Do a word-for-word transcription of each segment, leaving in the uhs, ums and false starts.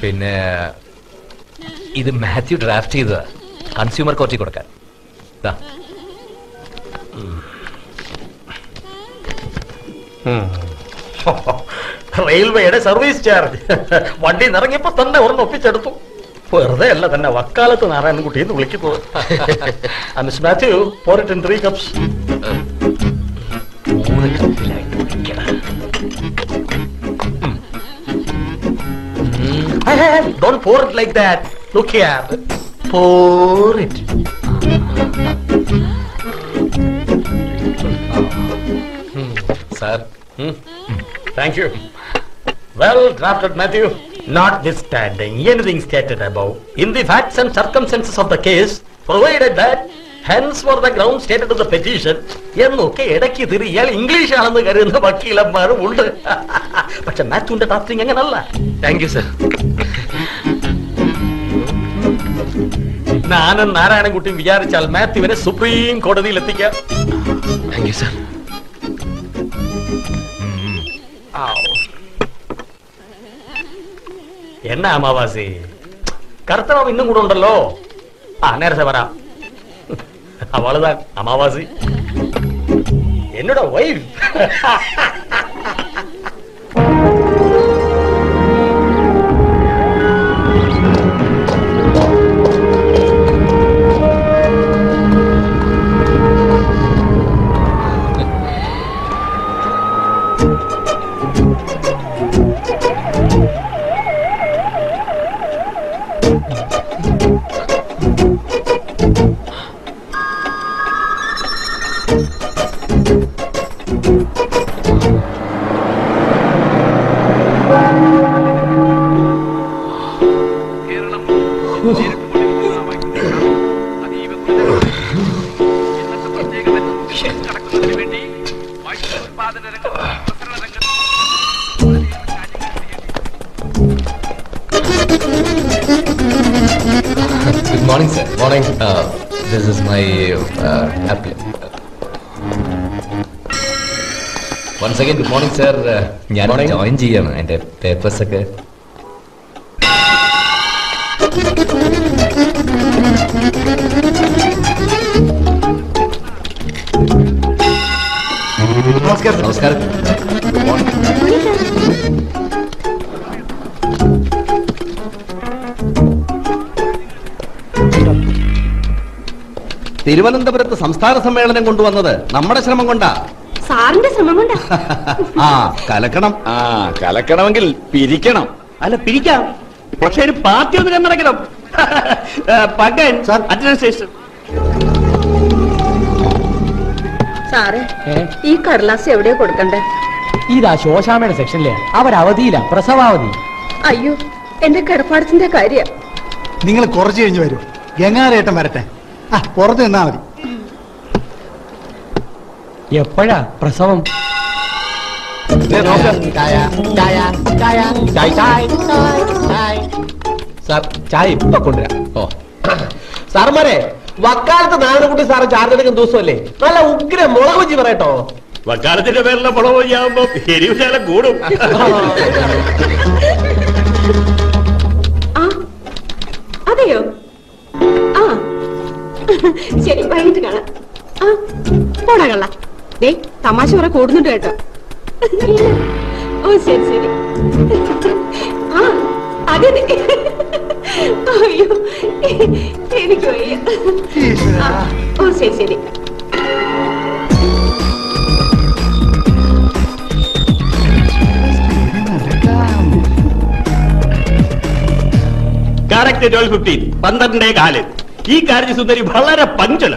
പിന്നെ ഇത് മാത്യു ഡ്രാഫ്റ്റ് ചെയ്തതാ കൺസ്യൂമർ കോർട്ടിൽ കൊടുക്കാൻ. റെയിൽവേയുടെ സർവീസ് ചാർജ് വണ്ടി നിറങ്ങിയപ്പോ തന്നെ ഒരെണ്ണം ഒപ്പിച്ചെടുത്തു. വെറുതെ അല്ല തന്നെ വക്കാലത്ത് നാരായണൻകുട്ടി എന്ന് വിളിക്കുന്നത്. Miss Mathew for it in three cups. മൂന്ന് കപ്പിലായിട്ട് കുടിക്കണം. Don't pour it like that. Look here. Pour it. Sir. Hmm. Thank you. Well drafted, Matthew. Notwithstanding anything stated above, in the facts and circumstances of the case, provided that hence for the ground stated in the petition, എന്നൊക്കെ ഇടയ്ക്ക് തിരിയാൽ English ആണെന്ന് കരുതുന്ന വക്കീലന്മാരും ഉണ്ട്. പക്ഷെ മാത്യുവിന്റെ drafting അങ്ങനല്ല. Thank you sir. ഞാനും നാരായണൻകുട്ടിയും വിചാരിച്ചാൽ മാത്യുവിനെ സുപ്രീം കോടതിയിൽ എത്തിക്കാം. Thank you sir. എന്നാ അമാവാസി, കർത്തവം ഇന്നും കൂടെ ഉണ്ടല്ലോ. ആ നേരത്തെ വരാം. അവളുതാ അമാവാസി, എന്നോட wife. Good morning, sir. Morning. Uh, this is my uh, applicant. Once again, good morning, sir. ഞാൻ ജോയിൻ ചെയ്യാണ്. എൻ്റെ പേപ്പേഴ്സ് ഒക്കെ നമസ്കാരം. നമസ്കാരം. തിരുവനന്തപുരത്ത് സംസ്ഥാന സമ്മേളനം കൊണ്ടുവന്നത് നമ്മുടെ ശ്രമം കൊണ്ടാ. സാറിന്റെ ശ്രമം കൊണ്ടാ. ആ കലക്കണം. ആ കലക്കണമെങ്കിൽ പിരിക്കണം. അല്ല പിരിക്കാം, പക്ഷെ ഒരു പാർട്ടി ഒന്ന് കണ്ണടക്കണം. പകൻ അഡ്മിനിസ്ട്രേഷൻ. സാറേ, ഈ കടലാസ് എവിടെയാ കൊടുക്കണ്ടേ? ഇതാ ശോശാമയുടെ സെക്ഷനിലെ അവരവധിയില്ല, പ്രസവാവധി. അയ്യോ, എന്റെ കിടപ്പാടത്തിന്റെ കാര്യ. നിങ്ങൾ കുറച്ച് കഴിഞ്ഞ് വരൂ, ഗംഗാരേട്ടൻ വരട്ടെ. ആ പുറത്ത് നിന്നാ മതി. എപ്പോഴാ പ്രസവം? സാർ ചായ ഇപ്പൊ കൊണ്ടുവരാം. ഓ സാറന്മാരെ, വക്കാലത്ത് നാരായണൻകുട്ടി സാറ് ചാർജ് എടുക്കുന്ന ദിവസമല്ലേ, നല്ല ഉഗ്ര മുളക് വെച്ച് പറയട്ടോ. വക്കാലത്തിന്റെ പേരിലെ മുളക് ചെയ്യാകുമ്പോ എരിവ് ശാലം കൂടും. അതെയോ? ആ ശരി, വൈകിട്ട് കാണാം. ആ പോടാ കള്ള. ദേ തമാശ കുറെ കൂടുന്നുണ്ട് കേട്ടോ. ഓ ശരി ശരി. ആ അതെ. അയ്യോ എനിക്ക് വയ്യ. ഓ ശരി ശരി. കറക്റ്റ് ട്വൽവ് ഫിഫ്റ്റീൻ, പന്ത്രണ്ടേ കാല്. ഈ കാര്യ സുന്ദരി വളരെ പഞ്ചല.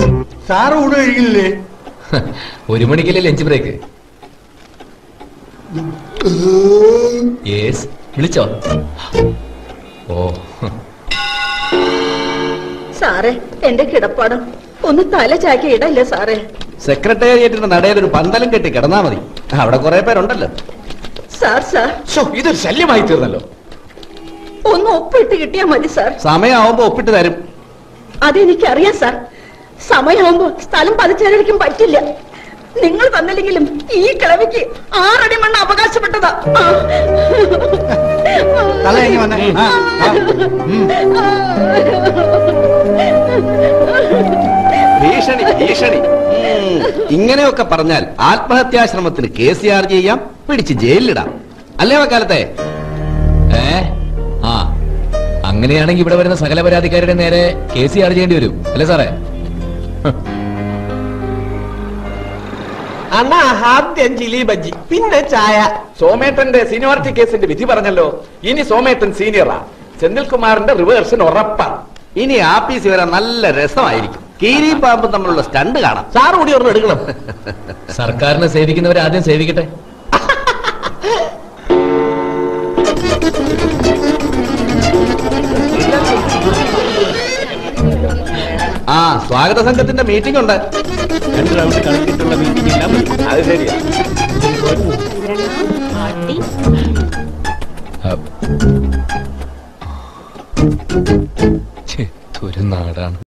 സാറ് ഊണ് കഴിക്കില്ലേ? ഒരു മണിക്കല്ലേ ലഞ്ച് ബ്രേക്ക്? യെസ്, വിളിച്ചോ? ഓ, സാറേ എന്റെ കിടപ്പാടം ഒന്ന് തല ചാക്കി ഇടല്ലേ സാറേ? സെക്രട്ടേറിയറ്റിന്റെ നടയിൽ ഒരു പന്തലും കെട്ടി കിടന്നാ മതി, അവിടെ കുറെ പേരുണ്ടല്ലോ. സാർ സാർ ഇതൊരു ശല്യമായി തീർന്നല്ലോ. ഒന്ന് ഒപ്പിട്ട് കിട്ടിയാ മതി സാർ. സമയമാവുമ്പോ ഒപ്പിട്ട് തരും. അതെനിക്കറിയാം സാർ. സമയമാകുമ്പോ സ്ഥലം പതിച്ചേരടിക്കും പറ്റില്ല. നിങ്ങൾ തന്നില്ലെങ്കിലും ഈ കിളവിക്ക് ആറടി മണ്ണ് അവകാശപ്പെട്ടതാ. ഭീഷണി ഭീഷണി ഇങ്ങനെയൊക്കെ പറഞ്ഞാൽ ആത്മഹത്യാശ്രമത്തിന് കേസ് ചാർജ് ചെയ്യാം, പിടിച്ച് ജയിലിലിടാം. അല്ലേ വക്കാലത്തെ? ഏ ആ അങ്ങനെയാണെങ്കിൽ ഇവിടെ വരുന്ന സകല പരാതിക്കാരുടെ നേരെ കേസ് ചാർജ് ചെയ്യേണ്ടി വരും അല്ലേ സാറേ? അണ്ണാ ആദ്യം ജിലി ബജ്ജി, പിന്നെ ചായ. സോമേട്ടന്റെ സീനിയോറിറ്റി കേസിന്റെ വിധി പറഞ്ഞല്ലോ. ഇനി സോമേട്ടൻ സീനിയറാ. സെന്തിൽകുമാറിന്റെ റിവേഴ്സിൻ ഉറപ്പാ. ഇനി ആപ്പീസ് വരാൻ നല്ല രസമായിരിക്കും. കീരി പാമ്പും തമ്മിലുള്ള സ്റ്റണ്ട് കാണാം. സാറ് കൂടി ഒരെണ്ണം എടുക്കണം. സർക്കാരിനെ സേവിക്കുന്നവർ ആദ്യം സേവിക്കട്ടെ. ആ സ്വാഗത സംഘത്തിന്റെ മീറ്റിംഗ് ഉണ്ട്. രണ്ട് റൗണ്ട് കളിച്ചിട്ടുള്ള മീറ്റിംഗ് എല്ലാം അത് ശരിയാ.